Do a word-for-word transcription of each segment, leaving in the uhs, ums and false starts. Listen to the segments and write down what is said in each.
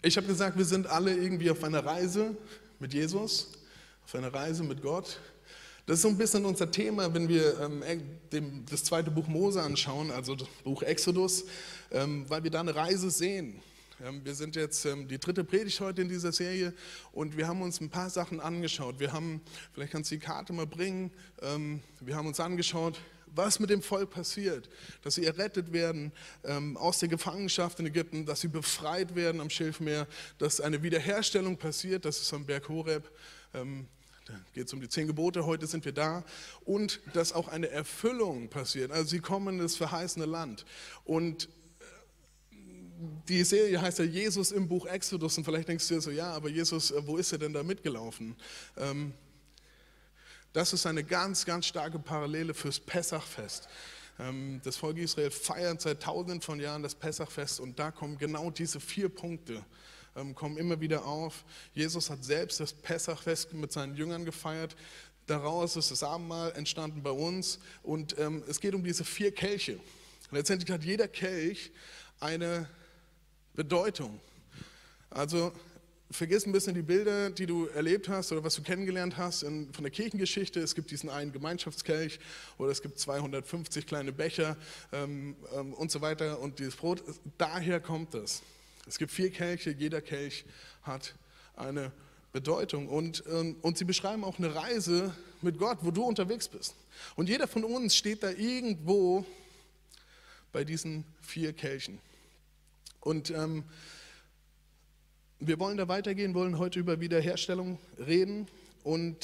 Ich habe gesagt, wir sind alle irgendwie auf einer Reise mit Jesus, auf einer Reise mit Gott. Das ist so ein bisschen unser Thema, wenn wir ähm, dem, das zweite Buch Mose anschauen, also das Buch Exodus, ähm, weil wir da eine Reise sehen. Ähm, wir sind jetzt ähm, die dritte Predigt heute in dieser Serie und wir haben uns ein paar Sachen angeschaut. Wir haben, vielleicht kannst du die Karte mal bringen, ähm, wir haben uns angeschaut, was mit dem Volk passiert, dass sie errettet werden ähm, aus der Gefangenschaft in Ägypten, dass sie befreit werden am Schilfmeer, dass eine Wiederherstellung passiert, das ist am Berg Horeb, ähm, da geht es um die zehn Gebote, heute sind wir da, und dass auch eine Erfüllung passiert, also sie kommen in das verheißene Land. Und die Serie heißt ja Jesus im Buch Exodus und vielleicht denkst du dir so, ja, aber Jesus, wo ist er denn da mitgelaufen? Ähm, Das ist eine ganz, ganz starke Parallele fürs Pessachfest. Das Volk Israel feiert seit tausenden von Jahren das Pessachfest und da kommen genau diese vier Punkte, kommen immer wieder auf. Jesus hat selbst das Pessachfest mit seinen Jüngern gefeiert. Daraus ist das Abendmahl entstanden bei uns und es geht um diese vier Kelche. Letztendlich hat jeder Kelch eine Bedeutung. Also vergiss ein bisschen die Bilder, die du erlebt hast oder was du kennengelernt hast in, von der Kirchengeschichte. Es gibt diesen einen Gemeinschaftskelch oder es gibt zweihundertfünfzig kleine Becher ähm, ähm, und so weiter. Und dieses Brot, daher kommt es. Es gibt vier Kelche, jeder Kelch hat eine Bedeutung. Und, ähm, und sie beschreiben auch eine Reise mit Gott, wo du unterwegs bist. Und jeder von uns steht da irgendwo bei diesen vier Kelchen. Und ähm, wir wollen da weitergehen, wollen heute über Wiederherstellung reden und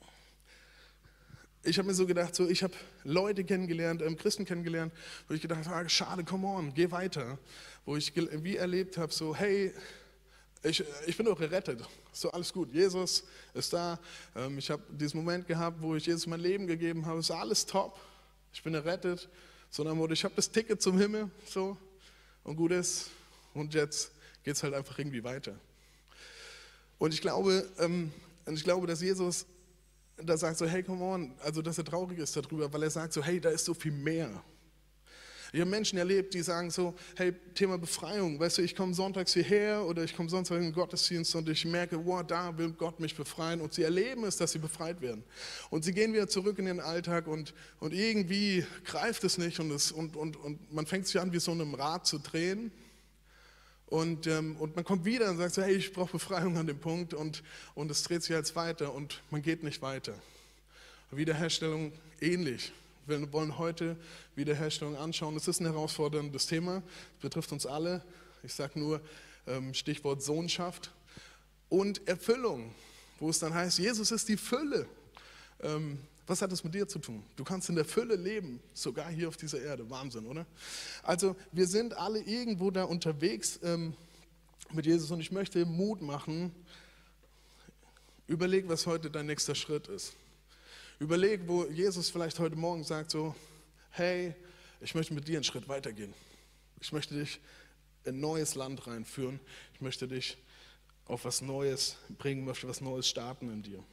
ich habe mir so gedacht, so, ich habe Leute kennengelernt, ähm, Christen kennengelernt, wo ich gedacht habe, schade, come on, geh weiter. Wo ich wie erlebt habe, so hey, ich, ich bin doch errettet, so alles gut, Jesus ist da. Ähm, ich habe diesen Moment gehabt, wo ich Jesus mein Leben gegeben habe, ist alles top, ich bin errettet. So nach dem Motto, ich habe das Ticket zum Himmel so und gut ist und jetzt geht es halt einfach irgendwie weiter. Und ich glaube, ähm, ich glaube, dass Jesus da sagt so, hey, come on, also dass er traurig ist darüber, weil er sagt so, hey, da ist so viel mehr. Ich habe Menschen erlebt, die sagen so, hey, Thema Befreiung, weißt du, ich komme sonntags hierher oder ich komme sonst in den Gottesdienst und ich merke, wow, da will Gott mich befreien und sie erleben es, dass sie befreit werden. Und sie gehen wieder zurück in den Alltag und, und irgendwie greift es nicht und, es, und, und, und man fängt sich an, wie so einem Rad zu drehen. Und, ähm, und man kommt wieder und sagt so, hey, ich brauche Befreiung an dem Punkt und, und es dreht sich jetzt weiter und man geht nicht weiter. Wiederherstellung ähnlich. Wir wollen heute Wiederherstellung anschauen. Es ist ein herausforderndes Thema, es betrifft uns alle. Ich sage nur ähm, Stichwort Sohnschaft und Erfüllung, wo es dann heißt, Jesus ist die Fülle. Ähm, Was hat das mit dir zu tun? Du kannst in der Fülle leben, sogar hier auf dieser Erde. Wahnsinn, oder? Also wir sind alle irgendwo da unterwegs ähm, mit Jesus und ich möchte Mut machen. Überleg, was heute dein nächster Schritt ist. Überleg, wo Jesus vielleicht heute Morgen sagt so, hey, ich möchte mit dir einen Schritt weitergehen. Ich möchte dich in ein neues Land reinführen. Ich möchte dich auf was Neues bringen, möchte was Neues starten in dir.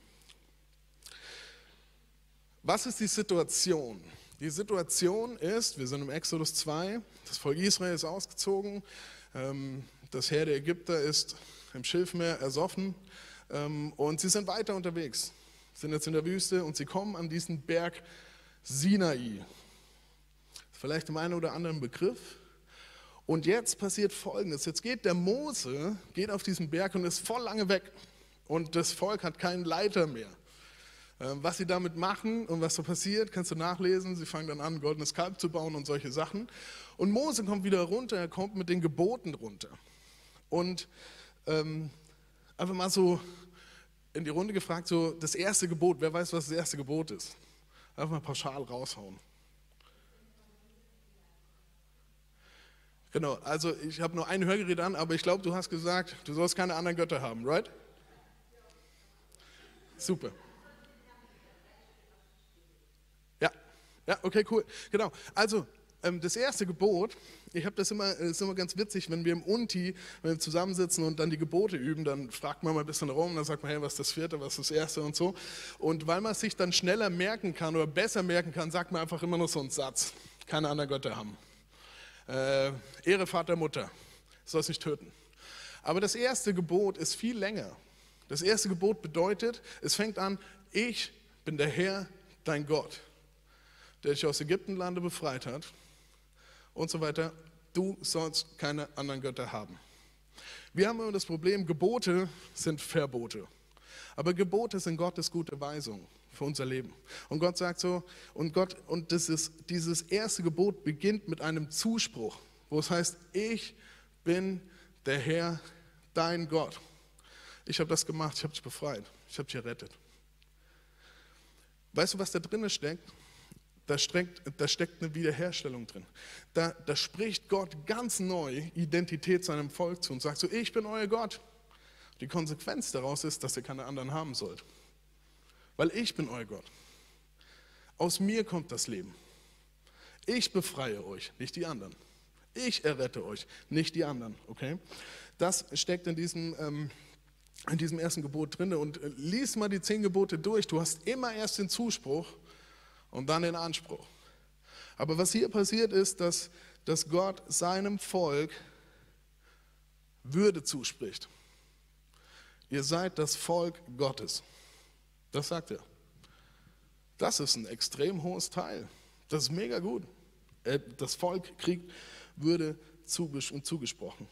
Was ist die Situation? Die Situation ist, wir sind im Exodus zwei, das Volk Israel ist ausgezogen, das Heer der Ägypter ist im Schilfmeer ersoffen und sie sind weiter unterwegs, sind jetzt in der Wüste und sie kommen an diesen Berg Sinai. Vielleicht im einen oder anderen Begriff. Und jetzt passiert Folgendes, jetzt geht der Mose, geht auf diesen Berg und ist voll lange weg und das Volk hat keinen Leiter mehr. Was sie damit machen und was so passiert, kannst du nachlesen. Sie fangen dann an, ein goldenes Kalb zu bauen und solche Sachen. Und Mose kommt wieder runter, er kommt mit den Geboten runter. Und ähm, einfach mal so in die Runde gefragt, so das erste Gebot, wer weiß, was das erste Gebot ist? Einfach mal pauschal raushauen. Genau, also ich habe nur ein Hörgerät an, aber ich glaube, du hast gesagt, du sollst keine anderen Götter haben, right? Super. Ja, okay, cool. Genau. Also, ähm, das erste Gebot, ich habe das immer, das ist immer ganz witzig, wenn wir im Unti, wenn wir zusammensitzen und dann die Gebote üben, dann fragt man mal ein bisschen rum, dann sagt man, hey, was ist das vierte, was ist das erste und so. Und weil man es sich dann schneller merken kann oder besser merken kann, sagt man einfach immer nur so einen Satz. Keine anderen Götter haben. Äh, Ehre Vater, Mutter. Sollst nicht töten. Aber das erste Gebot ist viel länger. Das erste Gebot bedeutet, es fängt an, ich bin der Herr, dein Gott, der dich aus Ägyptenlande befreit hat und so weiter. Du sollst keine anderen Götter haben. Wir haben immer das Problem, Gebote sind Verbote. Aber Gebote sind Gottes gute Weisung für unser Leben. Und Gott sagt so, und Gott, und das ist, dieses erste Gebot beginnt mit einem Zuspruch, wo es heißt, ich bin der Herr, dein Gott. Ich habe das gemacht, ich habe dich befreit, ich habe dich errettet. Weißt du, was da drin steckt? Da steckt, da steckt eine Wiederherstellung drin. Da, da spricht Gott ganz neu Identität seinem Volk zu und sagt so, ich bin euer Gott. Die Konsequenz daraus ist, dass ihr keine anderen haben sollt. Weil ich bin euer Gott. Aus mir kommt das Leben. Ich befreie euch, nicht die anderen. Ich errette euch, nicht die anderen. Okay? Das steckt in diesem, ähm, in diesem ersten Gebot drin. Und äh, lies mal die zehn Gebote durch. Du hast immer erst den Zuspruch und dann den Anspruch. Aber was hier passiert ist, dass, dass Gott seinem Volk Würde zuspricht. Ihr seid das Volk Gottes. Das sagt er. Das ist ein extrem hohes Teil. Das ist mega gut. Das Volk kriegt Würde zugesprochen.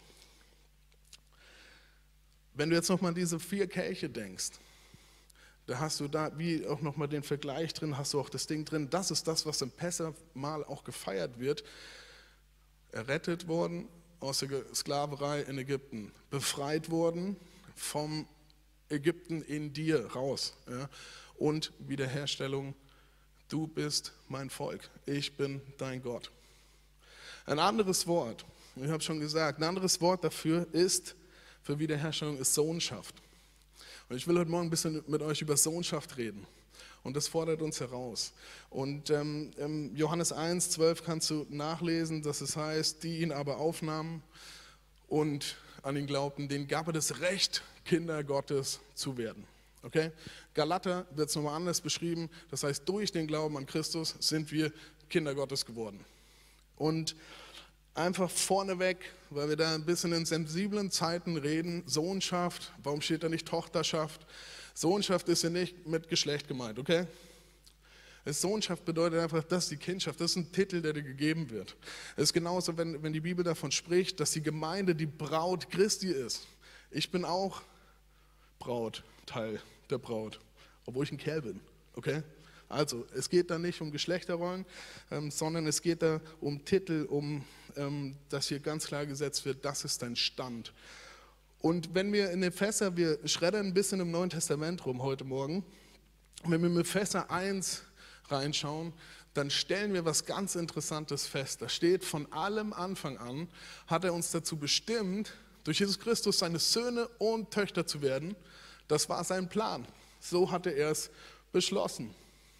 Wenn du jetzt nochmal an diese vier Kelche denkst, da hast du da wie auch nochmal den Vergleich drin, hast du auch das Ding drin. Das ist das, was im Pessachmahl auch gefeiert wird. Errettet worden aus der Sklaverei in Ägypten, befreit worden vom Ägypten in dir raus. Ja? Und Wiederherstellung, du bist mein Volk, ich bin dein Gott. Ein anderes Wort, ich habe schon gesagt, ein anderes Wort dafür ist, für Wiederherstellung ist Sohnschaft. Und ich will heute Morgen ein bisschen mit euch über Sohnschaft reden. Und das fordert uns heraus. Und ähm, im Johannes eins, zwölf kannst du nachlesen, dass es heißt, die ihn aber aufnahmen und an ihn glaubten, denen gab er das Recht, Kinder Gottes zu werden. Okay? Galater wird es nochmal anders beschrieben. Das heißt, durch den Glauben an Christus sind wir Kinder Gottes geworden. Und einfach vorneweg, weil wir da ein bisschen in sensiblen Zeiten reden, Sohnschaft, warum steht da nicht Tochterschaft? Sohnschaft ist ja nicht mit Geschlecht gemeint, okay? Sohnschaft bedeutet einfach, das ist die Kindschaft, das ist ein Titel, der dir gegeben wird. Es ist genauso, wenn, wenn die Bibel davon spricht, dass die Gemeinde die Braut Christi ist. Ich bin auch Braut, Teil der Braut, obwohl ich ein Kerl bin, okay? Also, es geht da nicht um Geschlechterrollen, ähm, sondern es geht da um Titel, um, ähm, dass hier ganz klar gesetzt wird, das ist dein Stand. Und wenn wir in Epheser, wir schreddern ein bisschen im Neuen Testament rum heute Morgen, wenn wir mit Epheser eins reinschauen, dann stellen wir was ganz Interessantes fest. Da steht, von allem Anfang an hat er uns dazu bestimmt, durch Jesus Christus seine Söhne und Töchter zu werden. Das war sein Plan. So hatte er es beschlossen.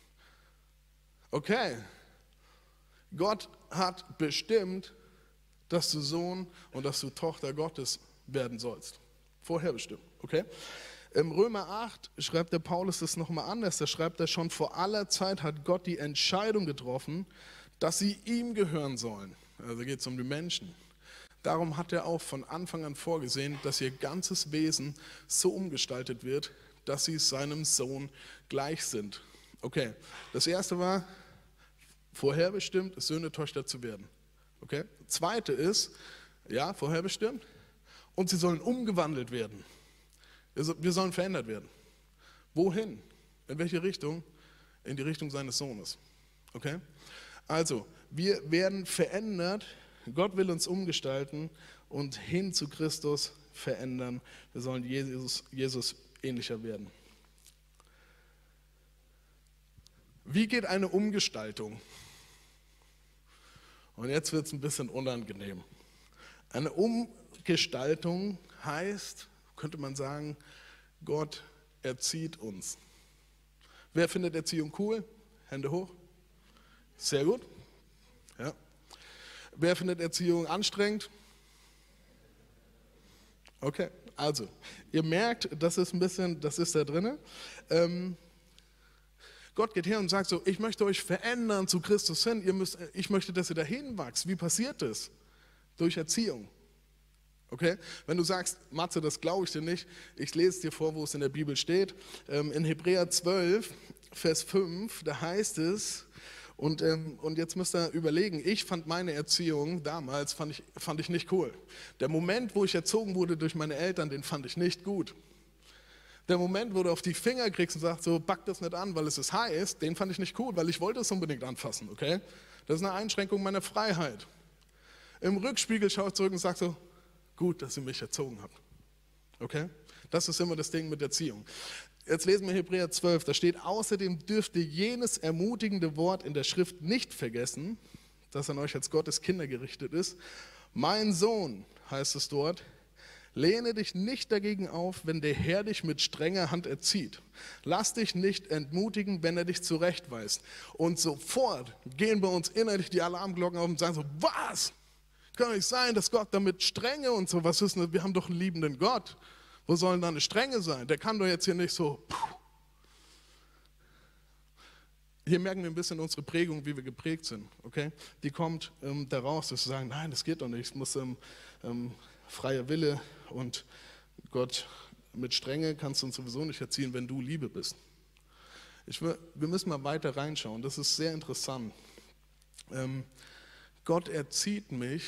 Okay, Gott hat bestimmt, dass du Sohn und dass du Tochter Gottes werden sollst. Vorher bestimmt, okay? Im Römer acht schreibt der Paulus das nochmal anders. Da schreibt er schon, vor aller Zeit hat Gott die Entscheidung getroffen, dass sie ihm gehören sollen. Also geht es um die Menschen. Darum hat er auch von Anfang an vorgesehen, dass ihr ganzes Wesen so umgestaltet wird, dass sie seinem Sohn gleich sind. Okay, das erste war, vorherbestimmt, Söhne, Töchter zu werden. Okay, zweite ist, ja, vorherbestimmt, und sie sollen umgewandelt werden. Wir sollen verändert werden. Wohin? In welche Richtung? In die Richtung seines Sohnes. Okay? Also, wir werden verändert. Gott will uns umgestalten und hin zu Christus verändern. Wir sollen Jesus, Jesus ähnlicher werden. Wie geht eine Umgestaltung? Und jetzt wird es ein bisschen unangenehm. Eine Umgestaltung heißt, könnte man sagen, Gott erzieht uns. Wer findet Erziehung cool? Hände hoch. Sehr gut. Ja. Wer findet Erziehung anstrengend? Okay, also, ihr merkt, das ist ein bisschen, das ist da drin. Ähm, Gott geht her und sagt so, ich möchte euch verändern zu Christus hin, ihr müsst, ich möchte, dass ihr dahin wachst. Wie passiert das? Durch Erziehung. Okay? Wenn du sagst, Matze, das glaube ich dir nicht, ich lese es dir vor, wo es in der Bibel steht. Ähm, in Hebräer zwölf, Vers fünf, da heißt es, und, ähm, und jetzt müsst ihr überlegen, ich fand meine Erziehung damals, fand ich, fand ich nicht cool. Der Moment, wo ich erzogen wurde durch meine Eltern, den fand ich nicht gut. Der Moment, wo du auf die Finger kriegst und sagst, so, pack das nicht an, weil es ist heiß, den fand ich nicht cool, weil ich wollte es unbedingt anfassen, okay? Das ist eine Einschränkung meiner Freiheit. Im Rückspiegel schaue ich zurück und sage so, gut, dass ihr mich erzogen habt. Okay? Das ist immer das Ding mit Erziehung. Jetzt lesen wir Hebräer zwölf, da steht, außerdem dürft ihr jenes ermutigende Wort in der Schrift nicht vergessen, das an euch als Gottes Kinder gerichtet ist. Mein Sohn, heißt es dort, lehne dich nicht dagegen auf, wenn der Herr dich mit strenger Hand erzieht. Lass dich nicht entmutigen, wenn er dich zurechtweist. Und sofort gehen bei uns innerlich die Alarmglocken auf und sagen so, was? Kann nicht sein, dass Gott damit Strenge und so, was ist denn, wir haben doch einen liebenden Gott. Wo soll denn da eine Strenge sein? Der kann doch jetzt hier nicht so. Puh. Hier merken wir ein bisschen unsere Prägung, wie wir geprägt sind. Okay? Die kommt ähm, daraus, dass wir sagen, nein, das geht doch nicht. Es muss ähm, ähm, freier Wille und Gott mit Strenge kannst du uns sowieso nicht erziehen, wenn du Liebe bist. Ich will, wir müssen mal weiter reinschauen. Das ist sehr interessant. Ähm, Gott erzieht mich.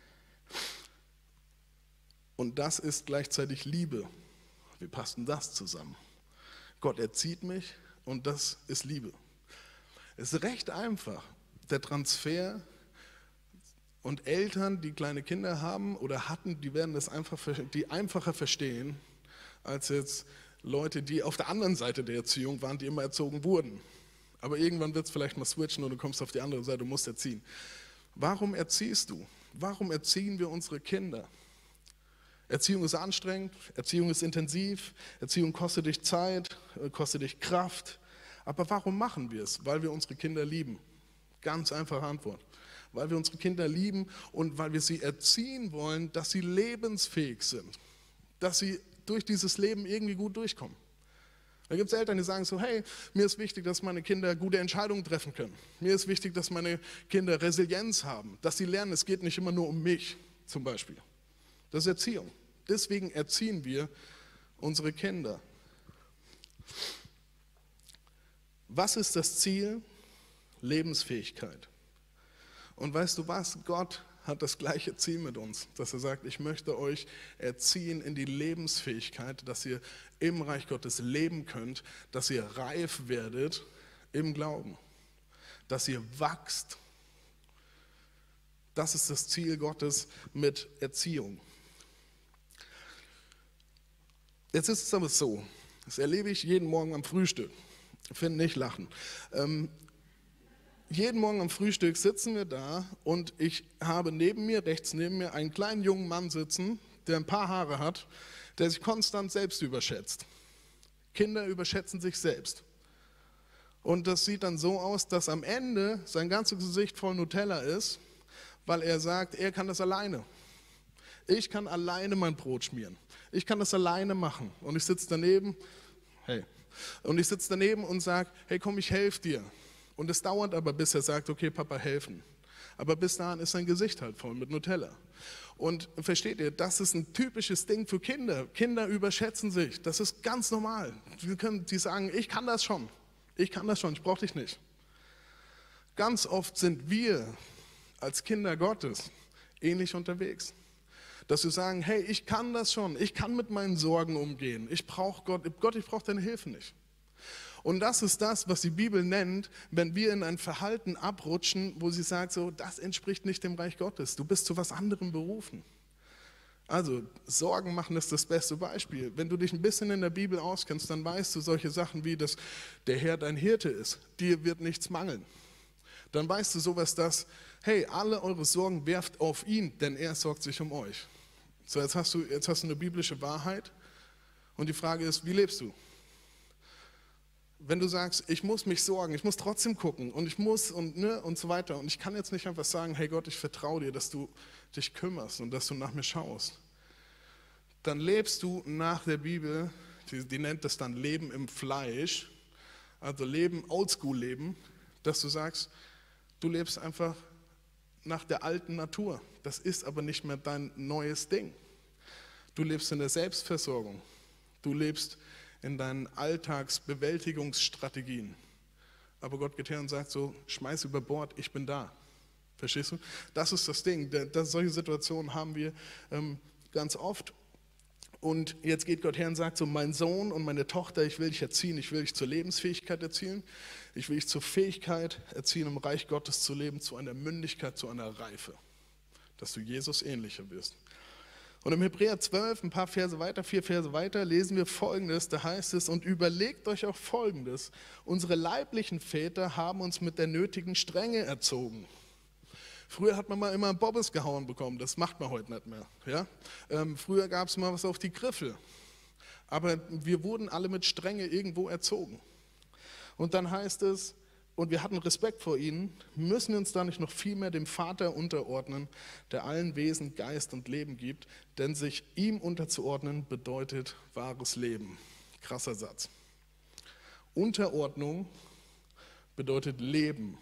Und das ist gleichzeitig Liebe. Wie passt denn das zusammen? Gott erzieht mich und das ist Liebe. Es ist recht einfach. Der Transfer und Eltern, die kleine Kinder haben oder hatten, die werden das einfach, die einfacher verstehen, als jetzt Leute, die auf der anderen Seite der Erziehung waren, die immer erzogen wurden. Aber irgendwann wird es vielleicht mal switchen und du kommst auf die andere Seite und musst erziehen. Warum erziehst du? Warum erziehen wir unsere Kinder? Erziehung ist anstrengend, Erziehung ist intensiv, Erziehung kostet dich Zeit, kostet dich Kraft. Aber warum machen wir es? Weil wir unsere Kinder lieben. Ganz einfache Antwort. Weil wir unsere Kinder lieben und weil wir sie erziehen wollen, dass sie lebensfähig sind. Dass sie durch dieses Leben irgendwie gut durchkommen. Da gibt es Eltern, die sagen so, hey, mir ist wichtig, dass meine Kinder gute Entscheidungen treffen können. Mir ist wichtig, dass meine Kinder Resilienz haben. Dass sie lernen, es geht nicht immer nur um mich zum Beispiel. Das ist Erziehung. Deswegen erziehen wir unsere Kinder. Was ist das Ziel? Lebensfähigkeit. Und weißt du was? Gott hat das gleiche Ziel mit uns, dass er sagt, ich möchte euch erziehen in die Lebensfähigkeit, dass ihr im Reich Gottes leben könnt, dass ihr reif werdet im Glauben, dass ihr wachst. Das ist das Ziel Gottes mit Erziehung. Jetzt ist es aber so, das erlebe ich jeden Morgen am Frühstück. Ich finde nicht lachen. Ähm, jeden Morgen am Frühstück sitzen wir da und ich habe neben mir, rechts neben mir, einen kleinen jungen Mann sitzen, der ein paar Haare hat, der sich konstant selbst überschätzt. Kinder überschätzen sich selbst. Und das sieht dann so aus, dass am Ende sein ganzes Gesicht voll Nutella ist, weil er sagt, er kann das alleine. Ich kann alleine mein Brot schmieren. Ich kann das alleine machen. Und ich sitze daneben, hey, und ich sitze daneben und sage, hey komm, ich helfe dir. Und es dauert aber, bis er sagt, okay Papa, helfen. Aber bis dahin ist sein Gesicht halt voll mit Nutella. Und versteht ihr, das ist ein typisches Ding für Kinder. Kinder überschätzen sich, das ist ganz normal. Die, können, die sagen, ich kann das schon, ich kann das schon, ich brauche dich nicht. Ganz oft sind wir als Kinder Gottes ähnlich unterwegs. Dass wir sagen, hey, ich kann das schon, ich kann mit meinen Sorgen umgehen, ich brauche Gott, Gott, ich brauche deine Hilfe nicht. Und das ist das, was die Bibel nennt, wenn wir in ein Verhalten abrutschen, wo sie sagt, so, das entspricht nicht dem Reich Gottes, du bist zu was anderem berufen. Also, Sorgen machen ist das beste Beispiel. Wenn du dich ein bisschen in der Bibel auskennst, dann weißt du solche Sachen wie, dass der Herr dein Hirte ist, dir wird nichts mangeln. Dann weißt du sowas, dass, hey, alle eure Sorgen werft auf ihn, denn er sorgt sich um euch. So, jetzt hast du, jetzt hast du eine biblische Wahrheit und die Frage ist, wie lebst du? Wenn du sagst, ich muss mich sorgen, ich muss trotzdem gucken und ich muss und, ne, und so weiter und ich kann jetzt nicht einfach sagen, hey Gott, ich vertraue dir, dass du dich kümmerst und dass du nach mir schaust, dann lebst du nach der Bibel, die, die nennt das dann Leben im Fleisch, also Leben, Oldschool-Leben, dass du sagst, du lebst einfach nach der alten Natur. Das ist aber nicht mehr dein neues Ding. Du lebst in der Selbstversorgung. Du lebst in deinen Alltagsbewältigungsstrategien. Aber Gott geht her und sagt so, schmeiß über Bord, ich bin da. Verstehst du? Das ist das Ding. Das, solche Situationen haben wir ähm, ganz oft. Und jetzt geht Gott her und sagt so, mein Sohn und meine Tochter, ich will dich erziehen, ich will dich zur Lebensfähigkeit erziehen, ich will dich zur Fähigkeit erziehen, im Reich Gottes zu leben, zu einer Mündigkeit, zu einer Reife, dass du Jesus ähnlicher wirst. Und im Hebräer zwölf, ein paar Verse weiter, vier Verse weiter, lesen wir Folgendes, da heißt es, und überlegt euch auch Folgendes, unsere leiblichen Väter haben uns mit der nötigen Strenge erzogen. Früher hat man mal immer einen Bobbes gehauen bekommen, das macht man heute nicht mehr. Ja? Ähm, früher gab es mal was auf die Griffel, aber wir wurden alle mit Strenge irgendwo erzogen. Und dann heißt es, und wir hatten Respekt vor ihnen, müssen wir uns da nicht noch viel mehr dem Vater unterordnen, der allen Wesen Geist und Leben gibt, denn sich ihm unterzuordnen bedeutet wahres Leben. Krasser Satz. Unterordnung bedeutet Leben.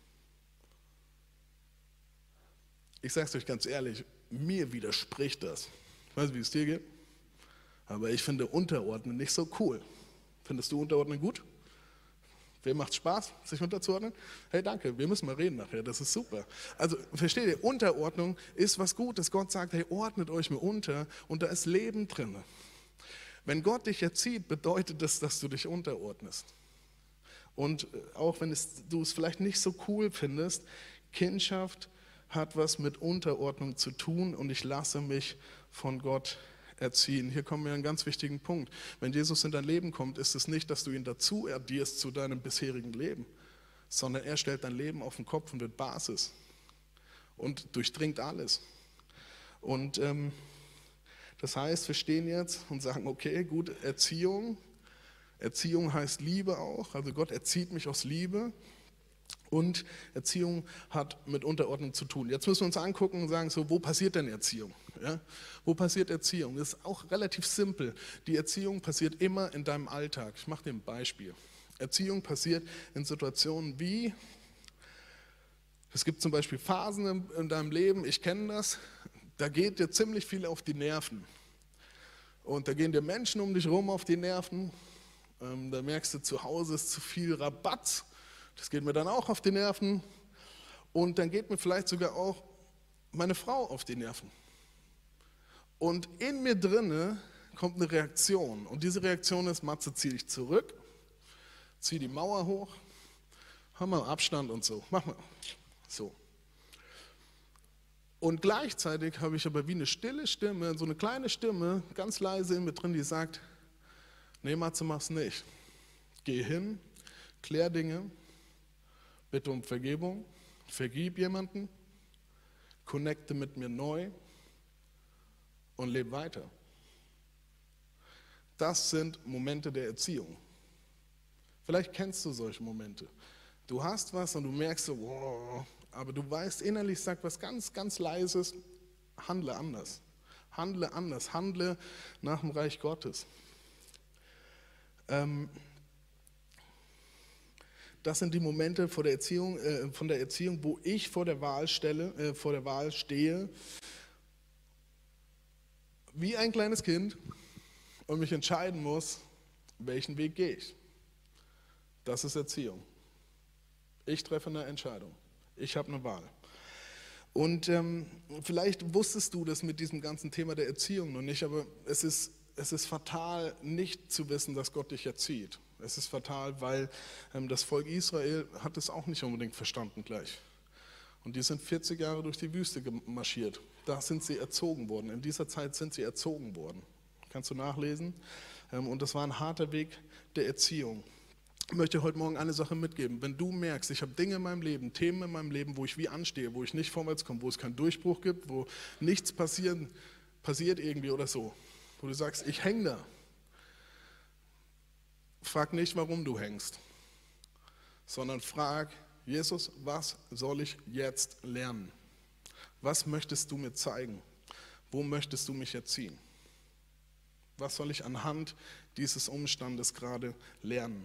Ich sage es euch ganz ehrlich, mir widerspricht das. Ich weiß nicht, wie es dir geht, aber ich finde Unterordnen nicht so cool. Findest du Unterordnen gut? Wem macht Spaß, sich unterzuordnen? Hey, danke, wir müssen mal reden nachher, das ist super. Also, versteht ihr, Unterordnung ist was Gutes. Gott sagt, hey, ordnet euch mir unter und da ist Leben drin. Wenn Gott dich erzieht, bedeutet das, dass du dich unterordnest. Und auch wenn es, du es vielleicht nicht so cool findest, Kindschaft hat was mit Unterordnung zu tun und ich lasse mich von Gott erziehen. Hier kommen wir an einen ganz wichtigen Punkt. Wenn Jesus in dein Leben kommt, ist es nicht, dass du ihn dazu addierst zu deinem bisherigen Leben, sondern er stellt dein Leben auf den Kopf und wird Basis und durchdringt alles. Und ähm, das heißt, wir stehen jetzt und sagen, okay, gut, Erziehung. Erziehung heißt Liebe auch, also Gott erzieht mich aus Liebe. Und Erziehung hat mit Unterordnung zu tun. Jetzt müssen wir uns angucken und sagen, so, wo passiert denn Erziehung? Ja? Wo passiert Erziehung? Das ist auch relativ simpel. Die Erziehung passiert immer in deinem Alltag. Ich mache dir ein Beispiel. Erziehung passiert in Situationen wie, es gibt zum Beispiel Phasen in, in deinem Leben, ich kenne das, da geht dir ziemlich viel auf die Nerven. Und da gehen dir Menschen um dich rum auf die Nerven. Ähm, da merkst du, zu Hause ist zu viel Rabatz. Das geht mir dann auch auf die Nerven und dann geht mir vielleicht sogar auch meine Frau auf die Nerven. Und in mir drinne kommt eine Reaktion und diese Reaktion ist, Matze, zieh dich zurück, zieh die Mauer hoch, haben wir Abstand und so, mach mal so. Und gleichzeitig habe ich aber wie eine stille Stimme, so eine kleine Stimme, ganz leise in mir drin, die sagt, nee Matze, mach's nicht. Geh hin, klär Dinge, bitte um Vergebung, vergib jemanden, connecte mit mir neu und lebe weiter. Das sind Momente der Erziehung. Vielleicht kennst du solche Momente. Du hast was und du merkst so, wow, aber du weißt, innerlich sagt was ganz, ganz Leises, handle anders. Handle anders, handle nach dem Reich Gottes. Ähm, Das sind die Momente vor der Erziehung, äh, von der Erziehung, wo ich vor der Wahl stelle, äh, vor der Wahl stehe, wie ein kleines Kind und mich entscheiden muss, welchen Weg gehe ich. Das ist Erziehung. Ich treffe eine Entscheidung. Ich habe eine Wahl. Und ähm, vielleicht wusstest du das mit diesem ganzen Thema der Erziehung noch nicht, aber es ist, es ist fatal, nicht zu wissen, dass Gott dich erzieht. Es ist fatal, weil ähm, das Volk Israel hat es auch nicht unbedingt verstanden gleich. Und die sind vierzig Jahre durch die Wüste marschiert. Da sind sie erzogen worden. In dieser Zeit sind sie erzogen worden. Kannst du nachlesen? Ähm, und das war ein harter Weg der Erziehung. Ich möchte heute Morgen eine Sache mitgeben. Wenn du merkst, ich habe Dinge in meinem Leben, Themen in meinem Leben, wo ich wie anstehe, wo ich nicht vorwärts komme, wo es keinen Durchbruch gibt, wo nichts passieren, passiert irgendwie oder so, wo du sagst, ich hänge da. Frag nicht, warum du hängst, sondern frag, Jesus, was soll ich jetzt lernen? Was möchtest du mir zeigen? Wo möchtest du mich erziehen? Was soll ich anhand dieses Umstandes gerade lernen?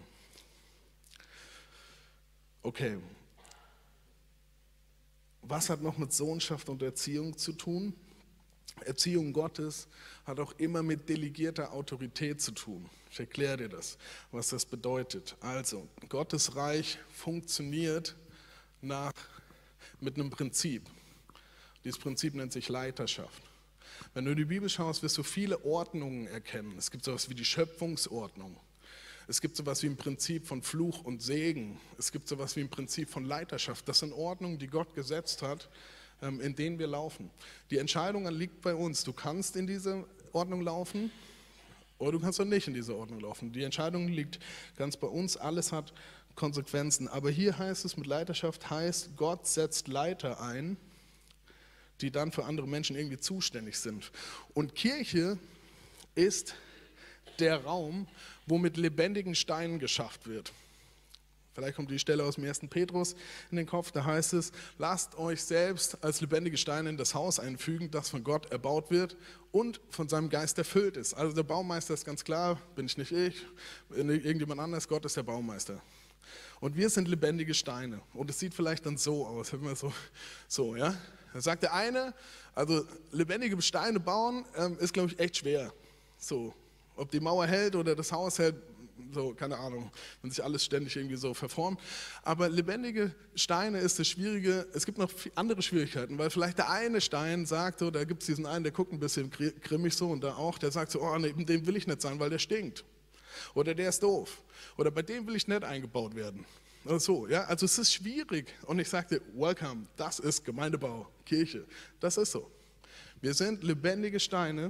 Okay. Was hat noch mit Sohnschaft und Erziehung zu tun? Erziehung Gottes hat auch immer mit delegierter Autorität zu tun. Ich erkläre dir das, was das bedeutet. Also, Gottes Reich funktioniert nach, mit einem Prinzip. Dieses Prinzip nennt sich Leiterschaft. Wenn du in die Bibel schaust, wirst du viele Ordnungen erkennen. Es gibt sowas wie die Schöpfungsordnung. Es gibt sowas wie ein Prinzip von Fluch und Segen. Es gibt sowas wie ein Prinzip von Leiterschaft. Das sind Ordnungen, die Gott gesetzt hat, in denen wir laufen. Die Entscheidung liegt bei uns. Du kannst in diese Ordnung laufen oder du kannst auch nicht in diese Ordnung laufen. Die Entscheidung liegt ganz bei uns. Alles hat Konsequenzen. Aber hier heißt es mit Leiterschaft, heißt, Gott setzt Leiter ein, die dann für andere Menschen irgendwie zuständig sind. Und Kirche ist der Raum, wo mit lebendigen Steinen geschafft wird. Vielleicht kommt die Stelle aus dem ersten Petrus in den Kopf, da heißt es, lasst euch selbst als lebendige Steine in das Haus einfügen, das von Gott erbaut wird und von seinem Geist erfüllt ist. Also der Baumeister ist ganz klar, bin ich nicht ich, irgendjemand anders, Gott ist der Baumeister. Und wir sind lebendige Steine. Und es sieht vielleicht dann so aus, wenn wir so, so, ja. Da sagt der eine, also lebendige Steine bauen ähm, ist, glaube ich, echt schwer. So, ob die Mauer hält oder das Haus hält, so, keine Ahnung, wenn sich alles ständig irgendwie so verformt. Aber lebendige Steine ist das Schwierige. Es gibt noch andere Schwierigkeiten, weil vielleicht der eine Stein sagt, so, da gibt es diesen einen, der guckt ein bisschen grimmig so und da auch, der sagt so, oh, nee, dem will ich nicht sein, weil der stinkt. Oder der ist doof. Oder bei dem will ich nicht eingebaut werden. Oder so, ja? Also es ist schwierig. Und ich sagte, welcome, das ist Gemeindebau, Kirche. Das ist so. Wir sind lebendige Steine.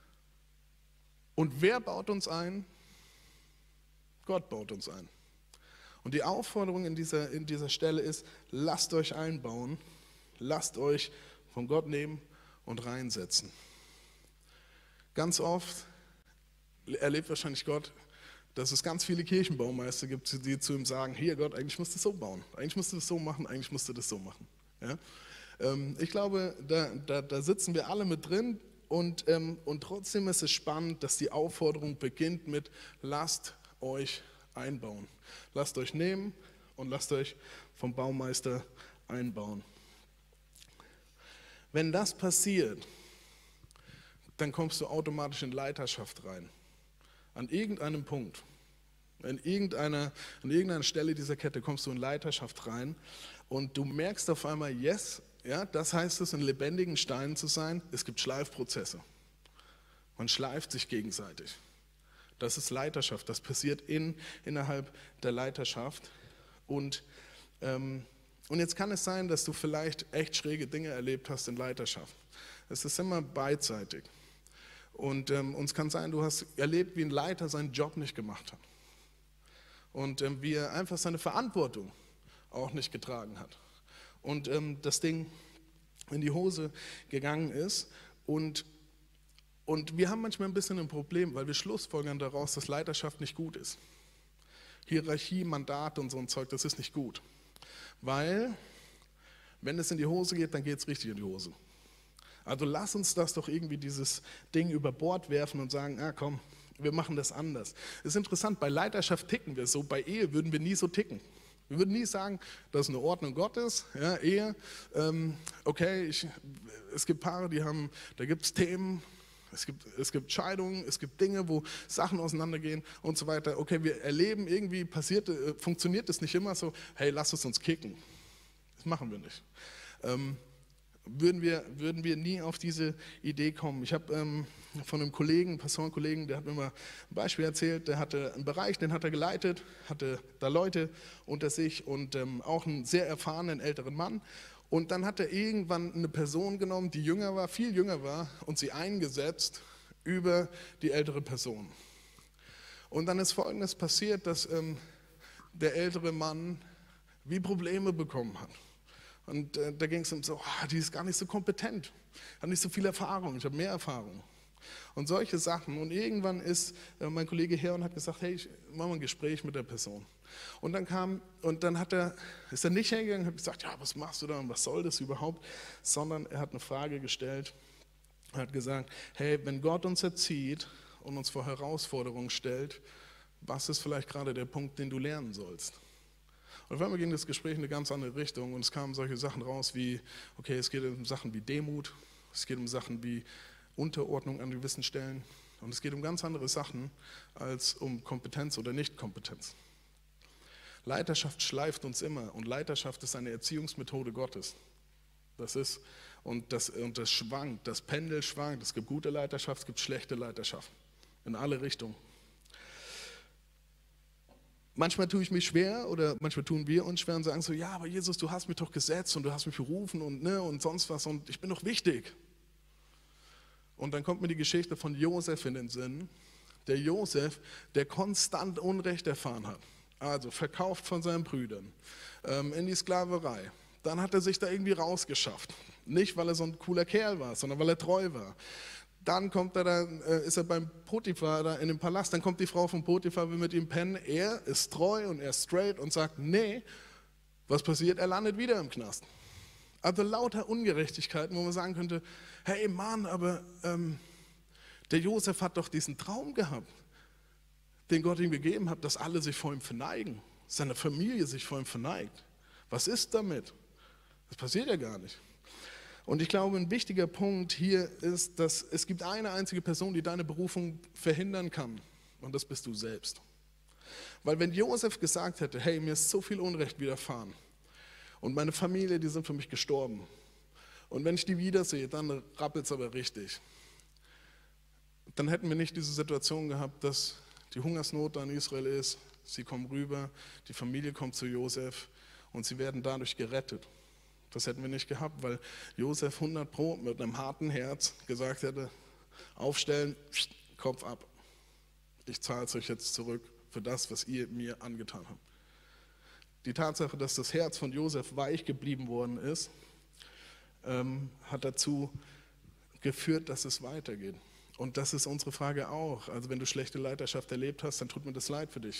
Und wer baut uns ein? Gott baut uns ein. Und die Aufforderung in dieser, in dieser Stelle ist, lasst euch einbauen, lasst euch von Gott nehmen und reinsetzen. Ganz oft erlebt wahrscheinlich Gott, dass es ganz viele Kirchenbaumeister gibt, die zu ihm sagen, hier Gott, eigentlich musst du das so bauen, eigentlich musst du das so machen, eigentlich musst du das so machen. Ja? Ähm, ich glaube, da, da, da sitzen wir alle mit drin und, ähm, und trotzdem ist es spannend, dass die Aufforderung beginnt mit, lasst euch einbauen. Lasst euch nehmen und lasst euch vom Baumeister einbauen. Wenn das passiert, dann kommst du automatisch in Leiterschaft rein. An irgendeinem Punkt, an irgendeiner, an irgendeiner Stelle dieser Kette kommst du in Leiterschaft rein und du merkst auf einmal, yes, ja, das heißt es, in lebendigen Steinen zu sein. Es gibt Schleifprozesse. Man schleift sich gegenseitig. Das ist Leiterschaft, das passiert in, innerhalb der Leiterschaft. Und, ähm, und jetzt kann es sein, dass du vielleicht echt schräge Dinge erlebt hast in Leiterschaft. Es ist immer beidseitig. Und ähm, uns kann sein, du hast erlebt, wie ein Leiter seinen Job nicht gemacht hat. Und ähm, wie er einfach seine Verantwortung auch nicht getragen hat. Und ähm, das Ding in die Hose gegangen ist. Und Und wir haben manchmal ein bisschen ein Problem, weil wir schlussfolgern daraus, dass Leiterschaft nicht gut ist. Hierarchie, Mandat und so ein Zeug, das ist nicht gut. Weil, wenn es in die Hose geht, dann geht es richtig in die Hose. Also lass uns das doch irgendwie, dieses Ding über Bord werfen und sagen, ah komm, wir machen das anders. Es ist interessant, bei Leiterschaft ticken wir so, bei Ehe würden wir nie so ticken. Wir würden nie sagen, das ist eine Ordnung Gottes, ja, Ehe, ähm, okay, ich, es gibt Paare, die haben, da gibt es Themen, Es gibt, es gibt Scheidungen, es gibt Dinge, wo Sachen auseinandergehen und so weiter. Okay, wir erleben, irgendwie passiert, äh, funktioniert es nicht immer so, hey, lass es uns kicken. Das machen wir nicht. Ähm, würden, wir, würden wir nie auf diese Idee kommen. Ich habe ähm, von einem Kollegen, einem Pastorenkollegen, der hat mir mal ein Beispiel erzählt, der hatte einen Bereich, den hat er geleitet, hatte da Leute unter sich und ähm, auch einen sehr erfahrenen älteren Mann. Und dann hat er irgendwann eine Person genommen, die jünger war, viel jünger war, und sie eingesetzt über die ältere Person. Und dann ist Folgendes passiert, dass ähm, der ältere Mann wie Probleme bekommen hat. Und äh, da ging es um so, oh, die ist gar nicht so kompetent, hat nicht so viel Erfahrung, ich habe mehr Erfahrung. Und solche Sachen. Und irgendwann ist äh, mein Kollege her und hat gesagt, hey, ich mache mal ein Gespräch mit der Person. Und dann kam, und dann hat er, ist er nicht hergegangen und hat gesagt, ja, was machst du da und was soll das überhaupt? Sondern er hat eine Frage gestellt, er hat gesagt, hey, wenn Gott uns erzieht und uns vor Herausforderungen stellt, was ist vielleicht gerade der Punkt, den du lernen sollst? Und auf einmal ging das Gespräch in eine ganz andere Richtung und es kamen solche Sachen raus wie, okay, es geht um Sachen wie Demut, Es geht um Sachen wie Unterordnung an gewissen Stellen. Und es geht um ganz andere Sachen als um Kompetenz oder Nichtkompetenz. Leiterschaft schleift uns immer und Leiterschaft ist eine Erziehungsmethode Gottes. Das ist, und das, und das schwankt, das Pendel schwankt. Es gibt gute Leiterschaft, es gibt schlechte Leiterschaft. In alle Richtungen. Manchmal tue ich mich schwer oder manchmal tun wir uns schwer und sagen so, ja, aber Jesus, du hast mich doch gesetzt und du hast mich berufen und, ne, und sonst was und ich bin doch wichtig. Und dann kommt mir die Geschichte von Josef in den Sinn. Der Josef, der konstant Unrecht erfahren hat. Also verkauft von seinen Brüdern ähm, in die Sklaverei. Dann hat er sich da irgendwie rausgeschafft. Nicht, weil er so ein cooler Kerl war, sondern weil er treu war. Dann kommt er da, ist er beim Potiphar da in dem Palast. Dann kommt die Frau von Potiphar, will mit ihm pennen. Er ist treu und er ist straight und sagt, nee. Was passiert? Er landet wieder im Knast. Also lauter Ungerechtigkeiten, wo man sagen könnte, hey Mann, aber ähm, der Josef hat doch diesen Traum gehabt, den Gott ihm gegeben hat, dass alle sich vor ihm verneigen, seine Familie sich vor ihm verneigt. Was ist damit? Das passiert ja gar nicht. Und ich glaube, ein wichtiger Punkt hier ist, dass es gibt eine einzige Person, die deine Berufung verhindern kann, und das bist du selbst. Weil wenn Josef gesagt hätte, hey, mir ist so viel Unrecht widerfahren, und meine Familie, die sind für mich gestorben. Und wenn ich die wiedersehe, dann rappelt es aber richtig. Dann hätten wir nicht diese Situation gehabt, dass die Hungersnot da in Israel ist. Sie kommen rüber, die Familie kommt zu Josef und sie werden dadurch gerettet. Das hätten wir nicht gehabt, weil Josef hundert Pro mit einem harten Herz gesagt hätte, aufstellen, Kopf ab. Ich zahle es euch jetzt zurück für das, was ihr mir angetan habt. Die Tatsache, dass das Herz von Josef weich geblieben worden ist, ähm, hat dazu geführt, dass es weitergeht. Und das ist unsere Frage auch. Also wenn du schlechte Leiterschaft erlebt hast, dann tut mir das leid für dich.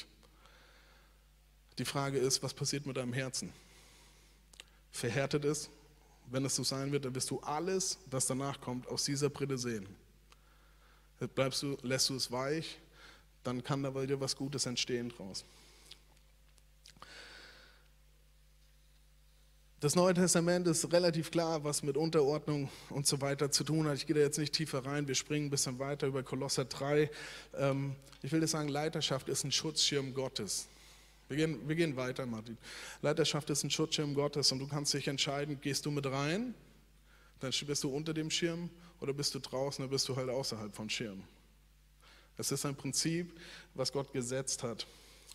Die Frage ist, was passiert mit deinem Herzen? Verhärtet es? Wenn es so sein wird, dann wirst du alles, was danach kommt, aus dieser Brille sehen. Bleibst du, lässt du es weich, dann kann da bei dir was Gutes entstehen draus. Das Neue Testament ist relativ klar, was mit Unterordnung und so weiter zu tun hat. Ich gehe da jetzt nicht tiefer rein, wir springen ein bisschen weiter über Kolosser drei. Ich will das sagen, Leiterschaft ist ein Schutzschirm Gottes. Wir gehen, wir gehen weiter, Martin. Leiterschaft ist ein Schutzschirm Gottes und du kannst dich entscheiden, gehst du mit rein, dann bist du unter dem Schirm oder bist du draußen, dann bist du halt außerhalb vom Schirm. Das ist ein Prinzip, was Gott gesetzt hat.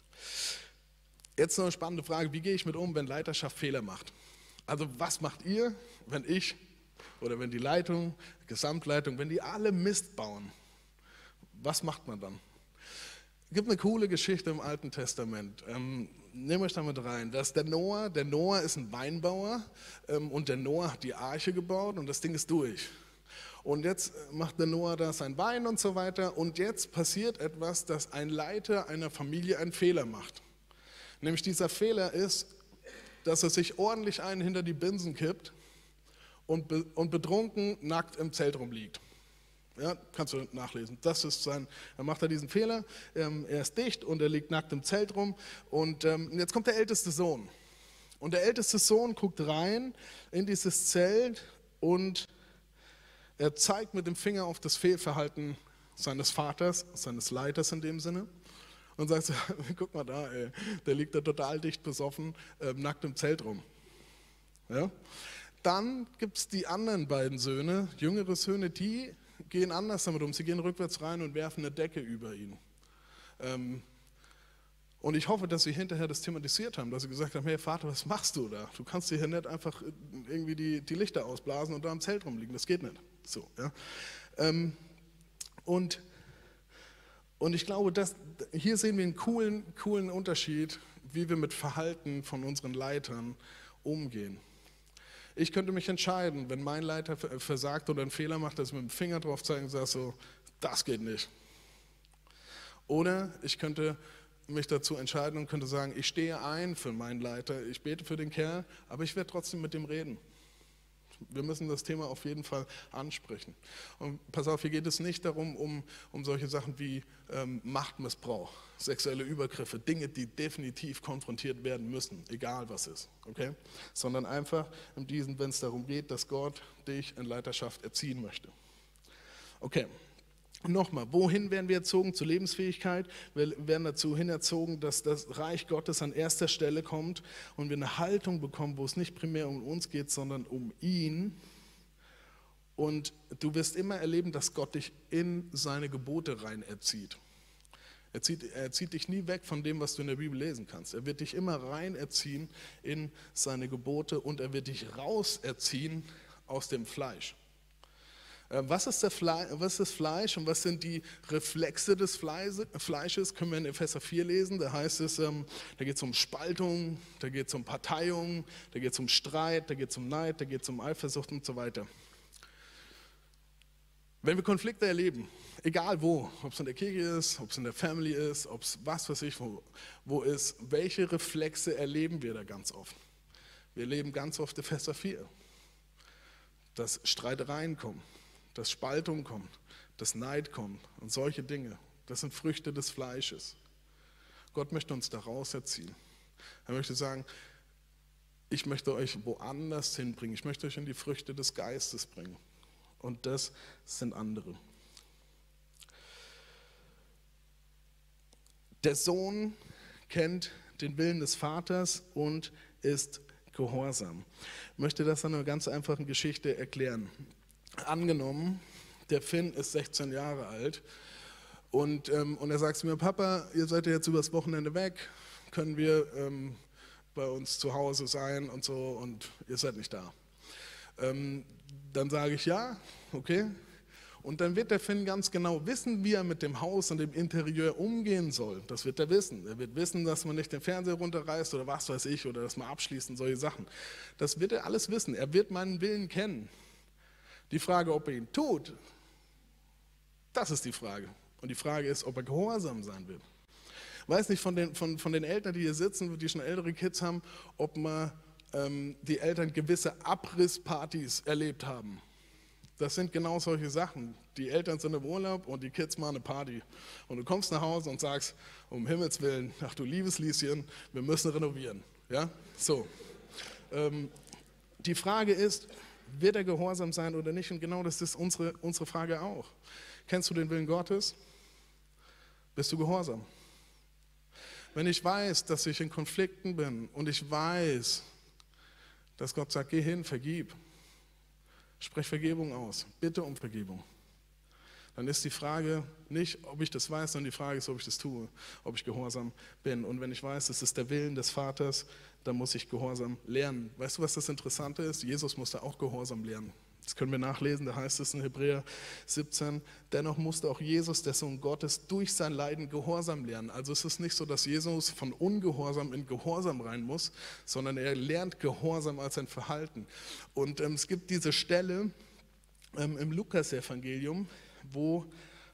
Jetzt noch eine spannende Frage, wie gehe ich mit um, wenn Leiterschaft Fehler macht? Also was macht ihr, wenn ich oder wenn die Leitung, die Gesamtleitung, wenn die alle Mist bauen? Was macht man dann? Es gibt eine coole Geschichte im Alten Testament. Ähm, nehmt euch damit rein. Das ist der Noah. Der Noah ist ein Weinbauer ähm, und der Noah hat die Arche gebaut und das Ding ist durch. Und jetzt macht der Noah da sein Wein und so weiter und jetzt passiert etwas, dass ein Leiter einer Familie einen Fehler macht. Nämlich dieser Fehler ist, dass er sich ordentlich einen hinter die Binsen kippt und, be, und betrunken nackt im Zelt rumliegt. Ja, kannst du nachlesen. Das ist sein, dann macht er diesen Fehler, ähm, er ist dicht und er liegt nackt im Zelt rum und ähm, jetzt kommt der älteste Sohn. Und der älteste Sohn guckt rein in dieses Zelt und er zeigt mit dem Finger auf das Fehlverhalten seines Vaters, seines Leiters in dem Sinne. Und sagt so, guck mal da, ey, der liegt da total dicht besoffen, äh, nackt im Zelt rum. Ja? Dann gibt es die anderen beiden Söhne, jüngere Söhne, die gehen anders damit um. Sie gehen rückwärts rein und werfen eine Decke über ihn. Ähm, und ich hoffe, dass sie hinterher das thematisiert haben, dass sie gesagt haben, hey Vater, was machst du da? Du kannst hier nicht einfach irgendwie die, die Lichter ausblasen und da im Zelt rumliegen, das geht nicht. So, ja? ähm, und Und ich glaube, dass, hier sehen wir einen coolen, coolen Unterschied, wie wir mit Verhalten von unseren Leitern umgehen. Ich könnte mich entscheiden, wenn mein Leiter versagt oder einen Fehler macht, dass ich mit dem Finger drauf zeige und sage so, das geht nicht. Oder ich könnte mich dazu entscheiden und könnte sagen, ich stehe ein für meinen Leiter, ich bete für den Kerl, aber ich werde trotzdem mit dem reden. Wir müssen das Thema auf jeden Fall ansprechen. Und pass auf, hier geht es nicht darum, um, um solche Sachen wie ähm, Machtmissbrauch, sexuelle Übergriffe, Dinge, die definitiv konfrontiert werden müssen, egal was ist, okay? Sondern einfach in diesem, wenn es darum geht, dass Gott dich in Leiterschaft erziehen möchte. Okay. Nochmal, wohin werden wir erzogen? Zur Lebensfähigkeit. Wir werden dazu hin erzogen, dass das Reich Gottes an erster Stelle kommt und wir eine Haltung bekommen, wo es nicht primär um uns geht, sondern um ihn. Und du wirst immer erleben, dass Gott dich in seine Gebote rein erzieht. Er zieht, er zieht dich nie weg von dem, was du in der Bibel lesen kannst. Er wird dich immer rein erziehen in seine Gebote und er wird dich raus erziehen aus dem Fleisch. Was ist, der Fle- was ist das Fleisch und was sind die Reflexe des Fleisches? Können wir in Epheser vier lesen. Da heißt es, ähm, da geht es um Spaltung, da geht es um Parteiung, da geht es um Streit, da geht es um Neid, da geht es um Eifersucht und so weiter. Wenn wir Konflikte erleben, egal wo, ob es in der Kirche ist, ob es in der Family ist, ob es was weiß ich wo, wo ist, welche Reflexe erleben wir da ganz oft? Wir erleben ganz oft Epheser vier, dass Streitereien kommen, dass Spaltung kommt, dass Neid kommt und solche Dinge. Das sind Früchte des Fleisches. Gott möchte uns da raus erziehen. Er möchte sagen, ich möchte euch woanders hinbringen. Ich möchte euch in die Früchte des Geistes bringen. Und das sind andere. Der Sohn kennt den Willen des Vaters und ist gehorsam. Ich möchte das an einer ganz einfachen Geschichte erklären. Angenommen, der Finn ist sechzehn Jahre alt und, ähm, und er sagt zu mir, Papa, ihr seid ja jetzt übers Wochenende weg, können wir ähm, bei uns zu Hause sein und so und ihr seid nicht da. Ähm, dann sage ich ja, okay. Und dann wird der Finn ganz genau wissen, wie er mit dem Haus und dem Interieur umgehen soll. Das wird er wissen. Er wird wissen, dass man nicht den Fernseher runterreißt oder was weiß ich oder dass man abschließt und solche Sachen. Das wird er alles wissen. Er wird meinen Willen kennen. Die Frage, ob er ihn tut, das ist die Frage. Und die Frage ist, ob er gehorsam sein wird. Ich weiß nicht von den, von, von den Eltern, die hier sitzen, die schon ältere Kids haben, ob man, ähm, die Eltern gewisse Abrisspartys erlebt haben. Das sind genau solche Sachen. Die Eltern sind im Urlaub und die Kids machen eine Party. Und du kommst nach Hause und sagst, um Himmels Willen, ach du liebes Lieschen, wir müssen renovieren. Ja? So. Ähm, die Frage ist, wird er gehorsam sein oder nicht? Und genau das ist unsere, unsere Frage auch. Kennst du den Willen Gottes? Bist du gehorsam? Wenn ich weiß, dass ich in Konflikten bin und ich weiß, dass Gott sagt, geh hin, vergib, sprech Vergebung aus, bitte um Vergebung, dann ist die Frage nicht, ob ich das weiß, sondern die Frage ist, ob ich das tue, ob ich gehorsam bin. Und wenn ich weiß, es ist der Willen des Vaters, dann muss ich Gehorsam lernen. Weißt du, was das Interessante ist? Jesus musste auch Gehorsam lernen. Das können wir nachlesen, da heißt es in Hebräer siebzehn, dennoch musste auch Jesus, der Sohn Gottes, durch sein Leiden Gehorsam lernen. Also es ist nicht so, dass Jesus von Ungehorsam in Gehorsam rein muss, sondern er lernt Gehorsam als ein Verhalten. Und ähm, es gibt diese Stelle ähm, im Lukas-Evangelium, wo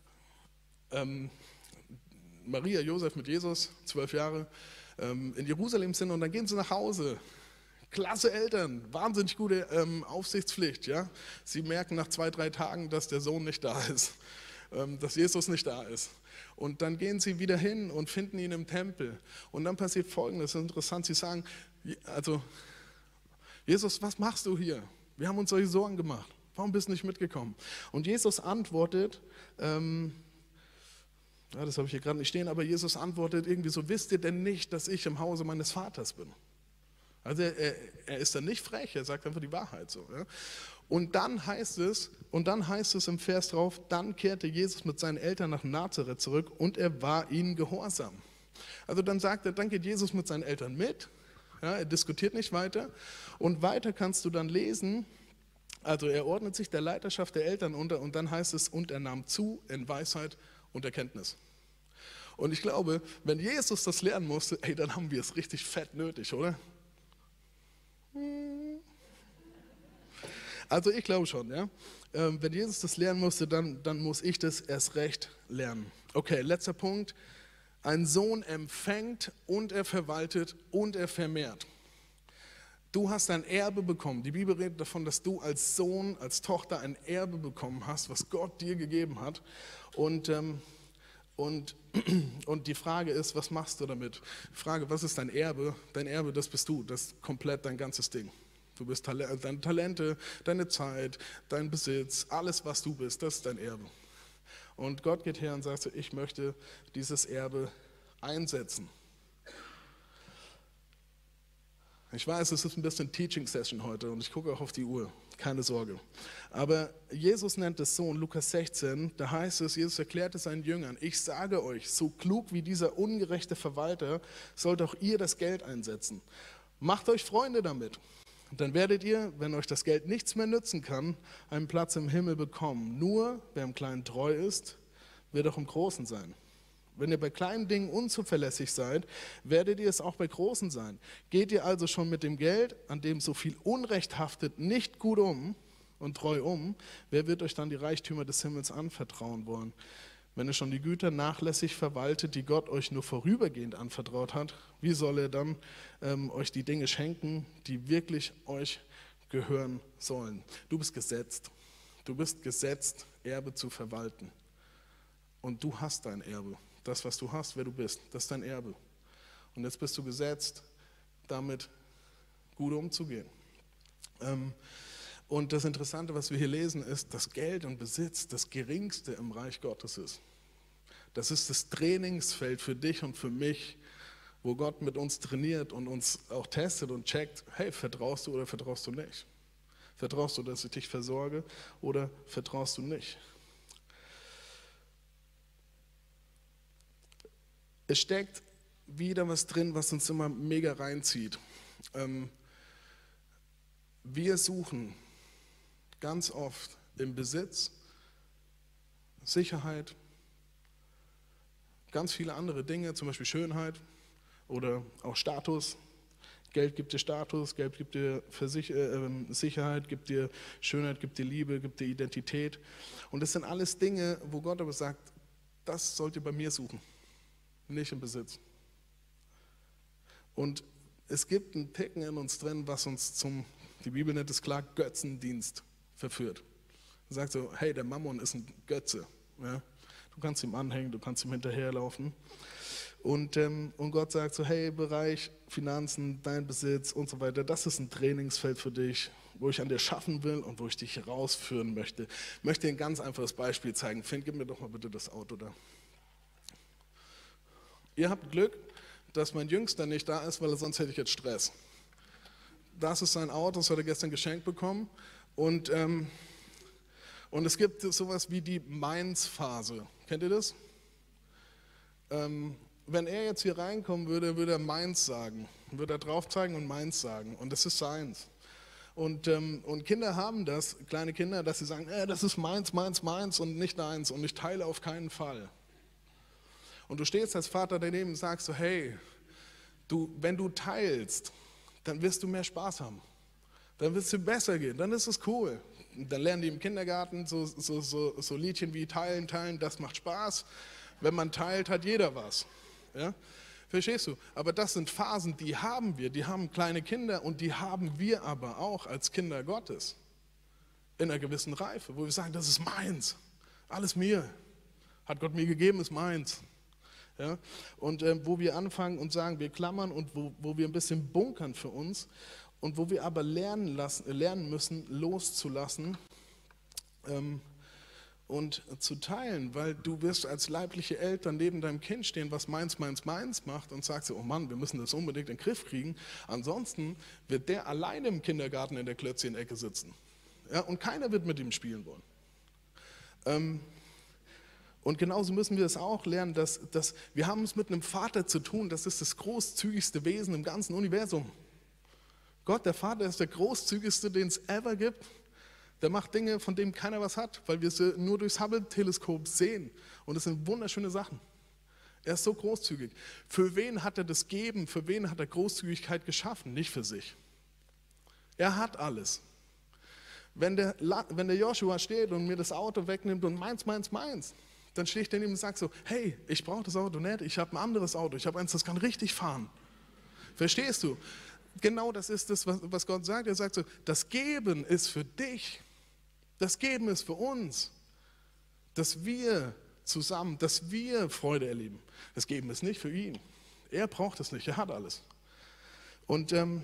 ähm, Maria, Josef mit Jesus, zwölf Jahre, ähm, in Jerusalem sind und dann gehen sie nach Hause. Klasse Eltern, wahnsinnig gute ähm, Aufsichtspflicht. Ja? Sie merken nach zwei, drei Tagen, dass der Sohn nicht da ist, ähm, dass Jesus nicht da ist. Und dann gehen sie wieder hin und finden ihn im Tempel. Und dann passiert Folgendes, das ist interessant, sie sagen, also Jesus, was machst du hier? Wir haben uns solche Sorgen gemacht. Warum bist du nicht mitgekommen? Und Jesus antwortet, ähm, ja, das habe ich hier gerade nicht stehen, aber Jesus antwortet irgendwie so, wisst ihr denn nicht, dass ich im Hause meines Vaters bin? Also er, er, er ist dann nicht frech, er sagt einfach die Wahrheit so. Ja? Und dann heißt es, und dann heißt es im Vers drauf, dann kehrte Jesus mit seinen Eltern nach Nazareth zurück und er war ihnen gehorsam. Also dann sagt er, dann geht Jesus mit seinen Eltern mit, ja, er diskutiert nicht weiter und weiter kannst du dann lesen, also er ordnet sich der Leiterschaft der Eltern unter und dann heißt es, und er nahm zu in Weisheit und Erkenntnis. Und ich glaube, wenn Jesus das lernen musste, ey, dann haben wir es richtig fett nötig, oder? Also ich glaube schon, ja. Ähm, wenn Jesus das lernen musste, dann, dann muss ich das erst recht lernen. Okay, letzter Punkt. Ein Sohn empfängt und er verwaltet und er vermehrt. Du hast ein Erbe bekommen. Die Bibel redet davon, dass du als Sohn, als Tochter ein Erbe bekommen hast, was Gott dir gegeben hat. Und, ähm, und, und die Frage ist, was machst du damit? Die Frage, was ist dein Erbe? Dein Erbe, das bist du, das ist komplett dein ganzes Ding. Du bist Tal- deine Talente, deine Zeit, dein Besitz, alles, was du bist, das ist dein Erbe. Und Gott geht her und sagt so, ich möchte dieses Erbe einsetzen. Ich weiß, es ist ein bisschen Teaching-Session heute und ich gucke auch auf die Uhr, keine Sorge. Aber Jesus nennt es so in Lukas sechzehn, da heißt es, Jesus erklärte seinen Jüngern, ich sage euch, so klug wie dieser ungerechte Verwalter, sollt auch ihr das Geld einsetzen. Macht euch Freunde damit. Dann werdet ihr, wenn euch das Geld nichts mehr nützen kann, einen Platz im Himmel bekommen. Nur wer im Kleinen treu ist, wird auch im Großen sein. Wenn ihr bei kleinen Dingen unzuverlässig seid, werdet ihr es auch bei großen sein. Geht ihr also schon mit dem Geld, an dem so viel Unrecht haftet, nicht gut um und treu um, wer wird euch dann die Reichtümer des Himmels anvertrauen wollen? Wenn ihr schon die Güter nachlässig verwaltet, die Gott euch nur vorübergehend anvertraut hat, wie soll er dann ähm, euch die Dinge schenken, die wirklich euch gehören sollen? Du bist gesetzt. Du bist gesetzt, Erbe zu verwalten. Und du hast dein Erbe. Das, was du hast, wer du bist, das ist dein Erbe. Und jetzt bist du gesetzt, damit gut umzugehen. Ähm, und das Interessante, was wir hier lesen, ist, dass Geld und Besitz das Geringste im Reich Gottes ist. Das ist das Trainingsfeld für dich und für mich, wo Gott mit uns trainiert und uns auch testet und checkt, hey, vertraust du oder vertraust du nicht? Vertraust du, dass ich dich versorge oder vertraust du nicht? Es steckt wieder was drin, was uns immer mega reinzieht. Ähm, wir suchen ganz oft im Besitz, Sicherheit, ganz viele andere Dinge, zum Beispiel Schönheit oder auch Status. Geld gibt dir Status, Geld gibt dir Versich- äh, Sicherheit, gibt dir Schönheit, gibt dir Liebe, gibt dir Identität. Und das sind alles Dinge, wo Gott aber sagt, das sollt ihr bei mir suchen. Nicht im Besitz. Und es gibt ein Ticken in uns drin, was uns zum, die Bibel nennt es klar, Götzendienst verführt. Er sagt so, hey, der Mammon ist ein Götze. Ja? Du kannst ihm anhängen, du kannst ihm hinterherlaufen. Und, ähm, und Gott sagt so, hey, Bereich Finanzen, dein Besitz und so weiter, das ist ein Trainingsfeld für dich, wo ich an dir schaffen will und wo ich dich herausführen möchte. Ich möchte dir ein ganz einfaches Beispiel zeigen. Finn, gib mir doch mal bitte das Auto da. Ihr habt Glück, dass mein Jüngster nicht da ist, weil sonst hätte ich jetzt Stress. Das ist sein Auto, das hat er gestern geschenkt bekommen. Und, ähm, und es gibt sowas wie die Mainz-Phase. Kennt ihr das? Ähm, wenn er jetzt hier reinkommen würde, würde er Mainz sagen. Würde er drauf zeigen und Mainz sagen. Und das ist seins. Und, ähm, und Kinder haben das, kleine Kinder, dass sie sagen, äh, das ist meins, meins, meins und nicht deins. Und ich teile auf keinen Fall. Und du stehst als Vater daneben und sagst so, hey, du, wenn du teilst, dann wirst du mehr Spaß haben. Dann wird es dir besser gehen, dann ist es cool. Und dann lernen die im Kindergarten so, so, so, so Liedchen wie teilen, teilen, das macht Spaß. Wenn man teilt, hat jeder was. Ja? Verstehst du? Aber das sind Phasen, die haben wir, die haben kleine Kinder und die haben wir aber auch als Kinder Gottes. In einer gewissen Reife, wo wir sagen, das ist meins, alles mir. Hat Gott mir gegeben, ist meins. Ja, und äh, wo wir anfangen und sagen, wir klammern und wo, wo wir ein bisschen bunkern für uns und wo wir aber lernen, lassen, lernen müssen, loszulassen ähm, und zu teilen, weil du wirst als leibliche Eltern neben deinem Kind stehen, was meins, meins, meins macht und sagst, oh Mann, wir müssen das unbedingt in den Griff kriegen, ansonsten wird der alleine im Kindergarten in der Klötzchen-Ecke sitzen, ja, und keiner wird mit ihm spielen wollen. Ähm, Und genauso müssen wir es auch lernen, dass, dass wir haben es mit einem Vater zu tun, das ist das großzügigste Wesen im ganzen Universum. Gott, der Vater, ist der großzügigste, den es ever gibt. Der macht Dinge, von denen keiner was hat, weil wir sie nur durchs Hubble-Teleskop sehen. Und das sind wunderschöne Sachen. Er ist so großzügig. Für wen hat er das Geben, für wen hat er Großzügigkeit geschaffen? Nicht für sich. Er hat alles. Wenn der, wenn der Joshua steht und mir das Auto wegnimmt und meins, meins, meins, dann stehe ich daneben und sage so, hey, ich brauche das Auto nicht, ich habe ein anderes Auto, ich habe eins, das kann richtig fahren. Verstehst du? genau das ist es, was, was Gott sagt. Er sagt so, das Geben ist für dich. Das Geben ist für uns. Dass wir zusammen, dass wir Freude erleben. Das Geben ist nicht für ihn. Er braucht es nicht, er hat alles. Und, ähm,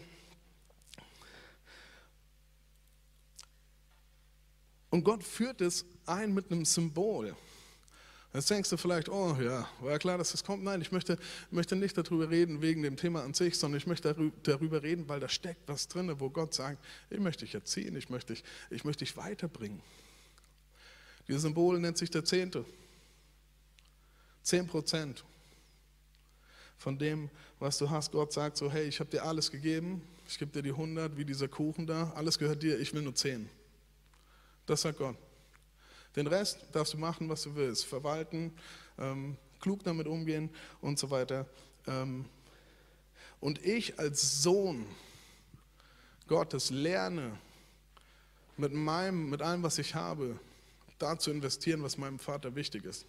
und Gott führt es ein mit einem Symbol. Jetzt denkst du vielleicht, oh ja, war ja klar, dass das kommt. Nein, ich möchte, möchte nicht darüber reden wegen dem Thema an sich, sondern ich möchte darüber reden, weil da steckt was drin, wo Gott sagt, ich möchte dich erziehen, ich möchte dich, ich möchte dich weiterbringen. Dieses Symbol nennt sich der Zehnte. Zehn Prozent von dem, was du hast. Gott sagt so, hey, ich habe dir alles gegeben, ich gebe dir die hundert, wie dieser Kuchen da, alles gehört dir, ich will nur zehn. Das sagt Gott. Den Rest darfst du machen, was du willst, verwalten, ähm, klug damit umgehen und so weiter. Ähm, und ich als Sohn Gottes lerne, mit meinem, mit allem, was ich habe, da zu investieren, was meinem Vater wichtig ist.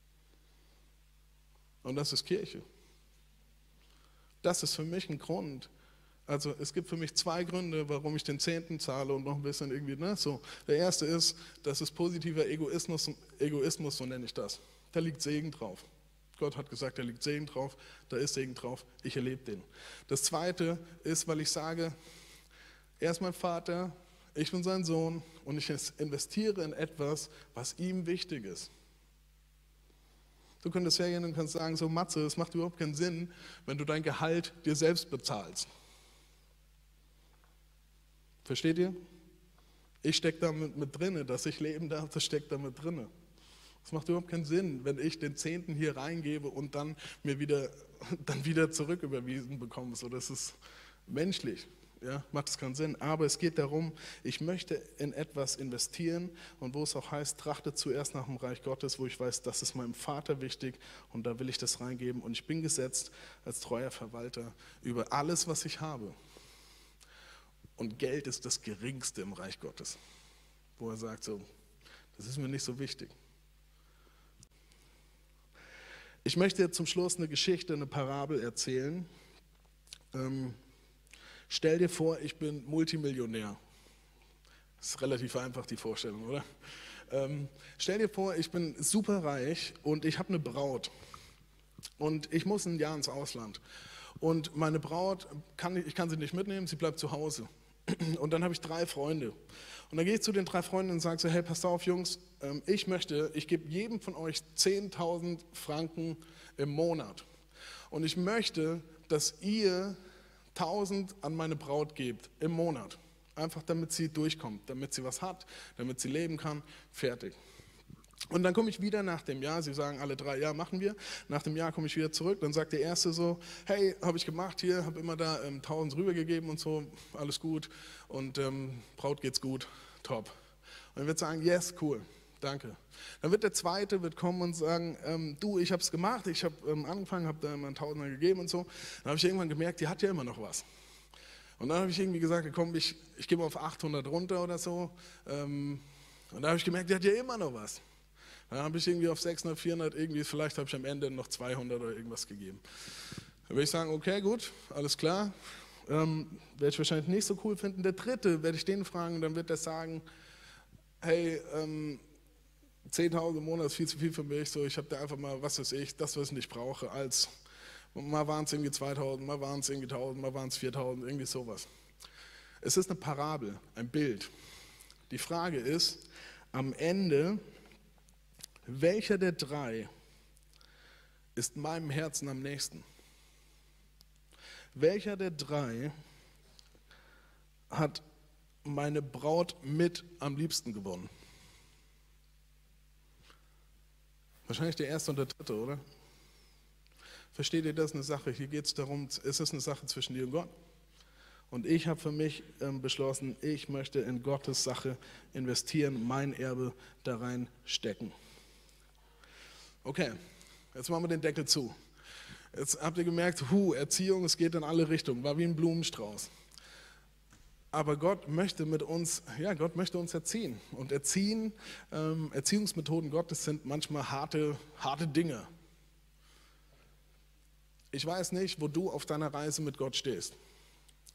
Und das ist Kirche. Das ist für mich ein Grund. Also es gibt für mich zwei Gründe, warum ich den Zehnten zahle und noch ein bisschen irgendwie, ne, so. Der erste ist, das ist positiver Egoismus, Egoismus, so nenne ich das. Da liegt Segen drauf. Gott hat gesagt, da liegt Segen drauf, da ist Segen drauf, ich erlebe den. Das zweite ist, weil ich sage, er ist mein Vater, ich bin sein Sohn und ich investiere in etwas, was ihm wichtig ist. Du könntest hergehen und kannst sagen, so Matze, es macht überhaupt keinen Sinn, wenn du dein Gehalt dir selbst bezahlst. Versteht ihr? Ich stecke da mit, mit drinne, dass ich leben darf, das steckt da mit drinne. Es macht überhaupt keinen Sinn, wenn ich den Zehnten hier reingebe und dann mir wieder, dann wieder zurücküberwiesen bekomme. So, das ist menschlich. Ja, macht es keinen Sinn, aber es geht darum, ich möchte in etwas investieren und wo es auch heißt, trachte zuerst nach dem Reich Gottes, wo ich weiß, das ist meinem Vater wichtig und da will ich das reingeben und ich bin gesetzt als treuer Verwalter über alles, was ich habe. Und Geld ist das Geringste im Reich Gottes, wo er sagt, so, das ist mir nicht so wichtig. Ich möchte jetzt zum Schluss eine Geschichte, eine Parabel erzählen. Ähm, Stell dir vor, ich bin Multimillionär. Das ist relativ einfach, die Vorstellung, oder? Ähm, stell dir vor, ich bin superreich und ich habe eine Braut. Und ich muss ein Jahr ins Ausland. Und meine Braut, kann ich, ich kann sie nicht mitnehmen, sie bleibt zu Hause. Und dann habe ich drei Freunde. Und dann gehe ich zu den drei Freunden und sage so, hey, passt auf, Jungs, ähm, ich möchte, ich gebe jedem von euch zehntausend Franken im Monat. Und ich möchte, dass ihr tausend an meine Braut gebt im Monat. Einfach damit sie durchkommt, damit sie was hat, damit sie leben kann, fertig. Und dann komme ich wieder nach dem Jahr, sie sagen alle drei, ja, machen wir. Nach dem Jahr komme ich wieder zurück, dann sagt der Erste so, hey, habe ich gemacht hier, habe immer da ähm, tausend rübergegeben und so, alles gut und ähm, Braut geht's gut, top. Und dann wird sagen, yes, cool. Danke. Dann wird der Zweite wird kommen und sagen, ähm, du, ich habe es gemacht, ich habe ähm, angefangen, habe da immer einen Tausender gegeben und so. Dann habe ich irgendwann gemerkt, die hat ja immer noch was. Und dann habe ich irgendwie gesagt, komm, ich, ich gehe mal auf achthundert runter oder so. Ähm, und dann habe ich gemerkt, die hat ja immer noch was. Dann habe ich irgendwie auf sechshundert, vierhundert, irgendwie, vielleicht habe ich am Ende noch zweihundert oder irgendwas gegeben. Dann würde ich sagen, okay, gut, alles klar. Ähm, werde ich wahrscheinlich nicht so cool finden. Der Dritte werde ich den fragen und dann wird er sagen, hey, ähm, zehntausend im Monat ist viel zu viel für mich, so ich habe da einfach mal, was weiß ich, das, was ich nicht brauche, als, mal waren es irgendwie zweitausend, mal waren es irgendwie tausend, mal waren es viertausend, irgendwie sowas. Es ist eine Parabel, ein Bild. Die Frage ist, am Ende, welcher der drei ist meinem Herzen am nächsten? Welcher der drei hat meine Braut mit am liebsten gewonnen? Wahrscheinlich der Erste und der Dritte, oder? Versteht ihr, das ist eine Sache? Hier geht es darum, es ist eine Sache zwischen dir und Gott. Und ich habe für mich ähm, beschlossen, ich möchte in Gottes Sache investieren, mein Erbe da rein stecken. Okay, jetzt machen wir den Deckel zu. Jetzt habt ihr gemerkt, hu, Erziehung, es geht in alle Richtungen, war wie ein Blumenstrauß. Aber Gott möchte mit uns, ja, Gott möchte uns erziehen. Und erziehen, ähm, Erziehungsmethoden Gottes sind manchmal harte, harte Dinge. Ich weiß nicht, wo du auf deiner Reise mit Gott stehst.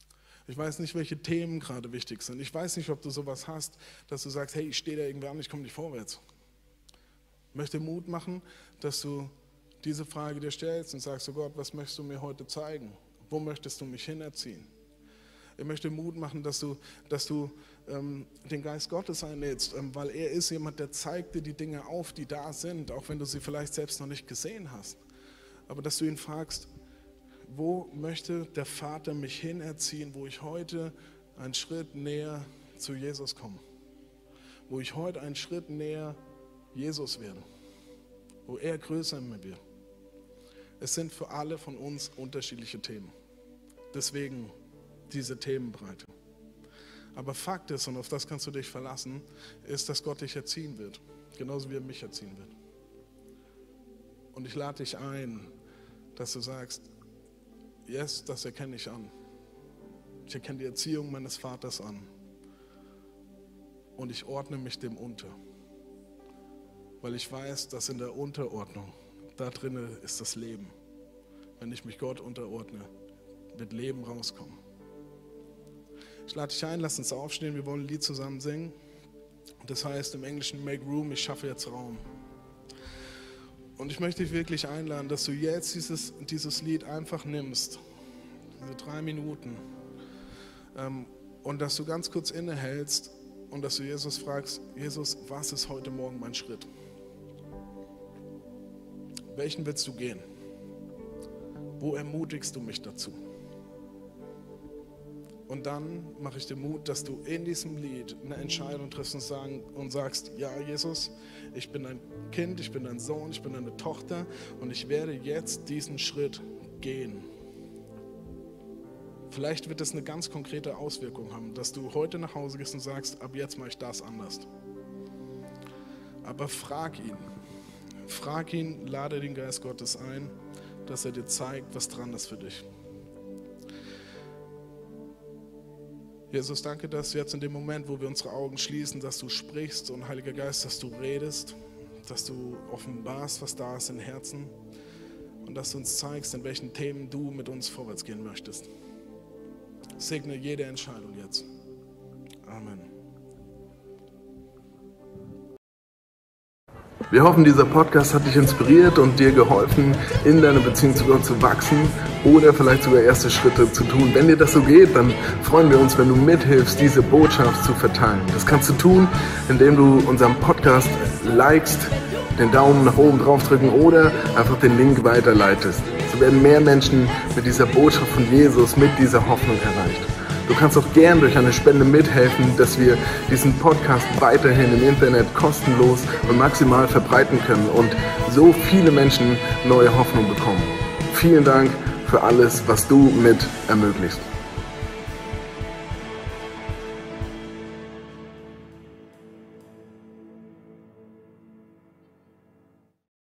Ich weiß nicht, welche Themen gerade wichtig sind. Ich weiß nicht, ob du sowas hast, dass du sagst, hey, ich stehe da irgendwie an, ich komme nicht vorwärts. Ich möchte Mut machen, dass du diese Frage dir stellst und sagst, oh Gott, was möchtest du mir heute zeigen? Wo möchtest du mich hinerziehen? Ich möchte Mut machen, dass du, dass du ähm, den Geist Gottes einlädst, ähm, weil er ist jemand, der zeigt dir die Dinge auf, die da sind, auch wenn du sie vielleicht selbst noch nicht gesehen hast. Aber dass du ihn fragst, wo möchte der Vater mich hinerziehen, wo ich heute einen Schritt näher zu Jesus komme? Wo ich heute einen Schritt näher Jesus werde? Wo er größer in mir wird? Es sind für alle von uns unterschiedliche Themen. Deswegen diese Themenbreite. Aber Fakt ist, und auf das kannst du dich verlassen, ist, dass Gott dich erziehen wird. Genauso wie er mich erziehen wird. Und ich lade dich ein, dass du sagst, yes, das erkenne ich an. Ich erkenne die Erziehung meines Vaters an. Und ich ordne mich dem unter. Weil ich weiß, dass in der Unterordnung, da drinnen ist das Leben. Wenn ich mich Gott unterordne, wird Leben rauskommen. Ich lade dich ein, lass uns aufstehen, wir wollen ein Lied zusammen singen. Das heißt im Englischen Make Room, ich schaffe jetzt Raum. Und ich möchte dich wirklich einladen, dass du jetzt dieses, dieses Lied einfach nimmst, diese drei Minuten, ähm, und dass du ganz kurz innehältst und dass du Jesus fragst, Jesus, was ist heute Morgen mein Schritt? Welchen willst du gehen? Wo ermutigst du mich dazu? Und dann mache ich dir Mut, dass du in diesem Lied eine Entscheidung triffst und, sagen, und sagst, ja Jesus, ich bin dein Kind, ich bin dein Sohn, ich bin deine Tochter und ich werde jetzt diesen Schritt gehen. Vielleicht wird das eine ganz konkrete Auswirkung haben, dass du heute nach Hause gehst und sagst, ab jetzt mache ich das anders. Aber frag ihn, frag ihn, lade den Geist Gottes ein, dass er dir zeigt, was dran ist für dich. Jesus, danke, dass jetzt in dem Moment, wo wir unsere Augen schließen, dass du sprichst und Heiliger Geist, dass du redest, dass du offenbarst, was da ist im Herzen und dass du uns zeigst, in welchen Themen du mit uns vorwärts gehen möchtest. Segne jede Entscheidung jetzt. Amen. Wir hoffen, dieser Podcast hat dich inspiriert und dir geholfen, in deiner Beziehung zu Gott zu wachsen oder vielleicht sogar erste Schritte zu tun. Wenn dir das so geht, dann freuen wir uns, wenn du mithilfst, diese Botschaft zu verteilen. Das kannst du tun, indem du unseren Podcast likest, den Daumen nach oben draufdrücken oder einfach den Link weiterleitest. So werden mehr Menschen mit dieser Botschaft von Jesus, mit dieser Hoffnung erreicht. Du kannst auch gern durch eine Spende mithelfen, dass wir diesen Podcast weiterhin im Internet kostenlos und maximal verbreiten können und so viele Menschen neue Hoffnung bekommen. Vielen Dank für alles, was du mit ermöglichst.